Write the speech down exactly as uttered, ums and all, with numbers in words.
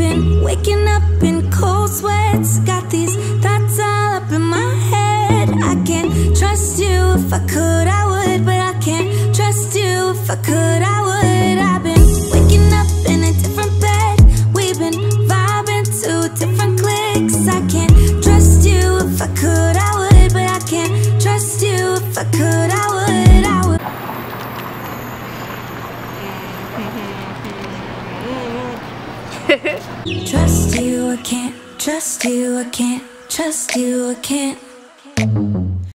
been waking up in cold sweats, got these thoughts all up in my head. I can't trust you. If I could, I would, but I can't trust you. If I could, I would. I've been waking up in a different bed. We've been vibing to different clicks. I can't trust you. If I could, I would, but I can't trust you. If I could, I would, I would. Trust you, I can't trust you, I can't trust you, I can't